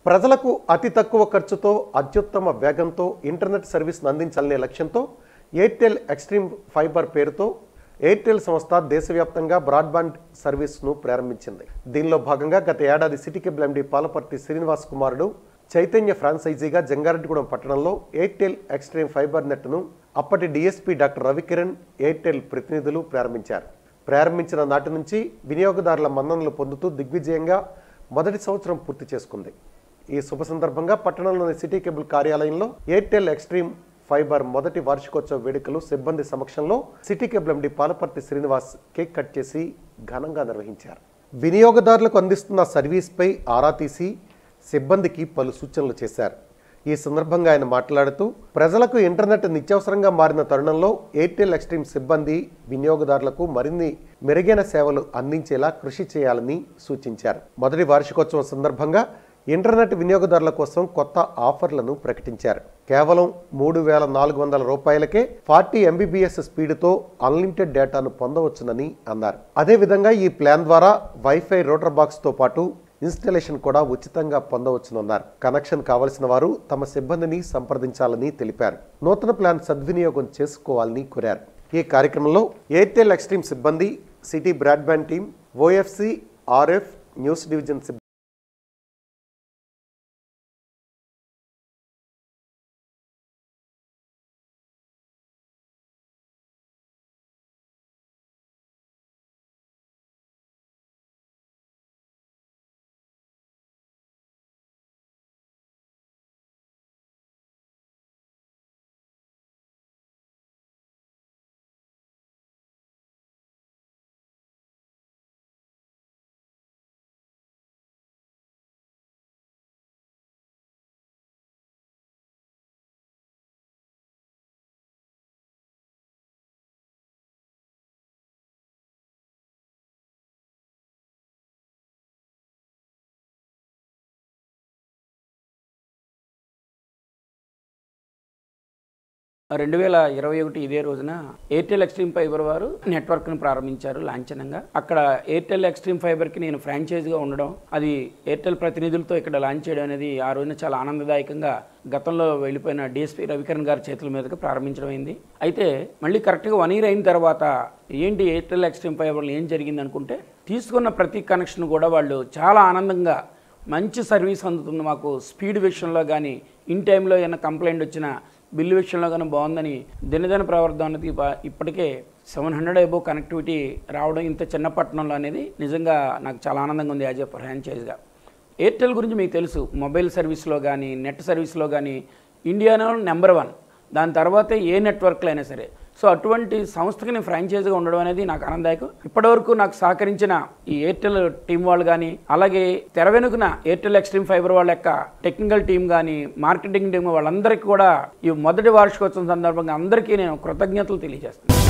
ప్రజలకు అతి తక్కువ ఖర్చుతో అత్యుత్తమ వేగంతో ఇంటర్నెట్ సర్వీస్ను అందించాలనే లక్ష్యంతో ఎయిర్టెల్ ఎక్స్ట్రీమ్ ఫైబర్ పేరుతో ఎయిర్టెల్ సంస్థ దేశవ్యాప్తంగా బ్రాడ్బ్యాండ్ సర్వీస్ను ప్రారంభించింది. దీనిలో భాగంగా గత ఏడాది city cable MD Palaparthi Srinivas కుమారుడు చైతన్య ఫ్రాంచైజీగా జంగారెడ్డిగూడెం పట్టణంలో ఎయిర్టెల్ ఎక్స్ట్రీమ్ ఫైబర్ నెట్ను అప్పటి డీఎస్పీ డాక్టర్ రవికిరణ్ ఎయిర్టెల్ ప్రతినిధులు ప్రారంభించారు. ప్రారంభించిన నాటి నుంచి వినియోగదారుల మన్ననలు పొందుతూ దిగ్విజయంగా మొదటి సంవత్సరం పూర్తి చేసుకుంది. ఈ శుభ సందర్భంగా పట్టణంలోని సిటీ కేబుల్ కార్యాలయంలో ఎయిర్టెల్ ఎక్స్ట్రీమ్ ఫైబర్ మొదటి వార్షికోత్సవ వేడుకలు సిబ్బంది సమక్షంలో city cable MD Palaparthi Srinivas cake cut చేసి ఘనంగా నిర్వహించారు. వినియోగదారులకు అందిస్తున్న సర్వీస్పై ఆరా తీసి సిబ్బందికి పలు సూచనలు చేశారు. ఈ సందర్భంగా ఆయన మాట్లాడుతూ ప్రజలకు ఇంటర్నెట్ నిత్యావసరంగా మారిన తరుణంలో ఎయిర్టెల్ ఎక్స్ట్రీమ్ సిబ్బంది వినియోగదారులకు మరిన్ని మెరుగైన సేవలు అందించేలా కృషి చేయాలని సూచించారు. మొదటి వార్షికోత్సవం సందర్భంగా ఇంటర్నెట్ వినియోగదారుల కోసం కొత్త ఆఫర్లను ప్రకటించారు. కేవలం 3,400 రూపాయలకే 40 MBPS స్పీడ్తో అన్లిమిటెడ్ డేటాను పొందవచ్చునని అన్నారు. అదేవిధంగా ఈ ప్లాన్ ద్వారా వైఫై రూటర్ బాక్స్తో పాటు ఇన్స్టాలేషన్ కూడా ఉచితంగా పొందవచ్చునన్నారు. కనెక్షన్ కావలసిన వారు తమ సిబ్బందిని సంప్రదించాలని తెలిపారు. నూతన ప్లాన్ సద్వినియోగం చేసుకోవాలని కోరారు. ఈ కార్యక్రమంలో ఎయిర్టెల్ ఎక్స్ట్రీమ్ సిబ్బంది, city broadband team, OFC, RF news division సిబ్బంది రెండు 2021 ఇదే రోజున ఎయిర్టెల్ ఎక్స్ట్రీమ్ ఫైబర్ వారు నెట్వర్క్ను ప్రారంభించారు లాంఛనంగా. అక్కడ ఎయిర్టెల్ ఎక్స్ట్రీమ్ ఫైబర్కి నేను ఫ్రాంచైజ్గా ఉండడం, అది ఎయిర్టెల్ ప్రతినిధులతో ఇక్కడ లాంచ్ చేయడం అనేది ఆ రోజున చాలా ఆనందదాయకంగా గతంలో వెళ్ళిపోయిన DSP రవికిరణ్ గారి చేతుల మీదుగా ప్రారంభించడం అయింది. అయితే మళ్ళీ కరెక్ట్గా 1 year అయిన తర్వాత ఏంటి ఎయిర్టెల్ ఎక్స్ట్రీమ్ ఫైబర్లో ఏం జరిగింది అనుకుంటే, తీసుకున్న ప్రతి కనెక్షన్ కూడా వాళ్ళు చాలా ఆనందంగా మంచి సర్వీస్ అందుతుంది మాకు, స్పీడ్ విషయంలో కానీ, ఇన్ టైంలో ఏమైనా కంప్లైంట్ వచ్చినా, బిల్లు విషయంలో కానీ బాగుందని దినదిన ప్రవర్ధన అనేది ఇప్పటికే 700 అబోవ్ కనెక్టివిటీ రావడం ఇంత చిన్న పట్టణంలో అనేది నిజంగా నాకు చాలా ఆనందంగా ఉంది యాజ్ ఎ ఫ్రాంచైజ్గా. ఎయిర్టెల్ గురించి మీకు తెలుసు, మొబైల్ సర్వీస్లో కానీ, నెట్ సర్వీస్లో కానీ ఇండియాలో నెంబర్ 1, దాని తర్వాతే ఏ నెట్వర్క్లో అయినా సరే. సో అటువంటి సంస్థకి నేను ఫ్రాంచైజ్గా ఉండడం అనేది నాకు ఆనందదాయకం. ఇప్పటివరకు నాకు సహకరించిన ఈ ఎయిర్టెల్ టీం వాళ్ళు కానీ, అలాగే తెర వెనుకన ఎయిర్టెల్ ఎక్స్ట్రీమ్ ఫైబర్ వాళ్ళ యొక్క టెక్నికల్ టీం కానీ, మార్కెటింగ్ టీం వాళ్ళందరికీ కూడా ఈ మొదటి వార్షికోత్సవం సందర్భంగా అందరికీ నేను కృతజ్ఞతలు తెలియజేస్తాను.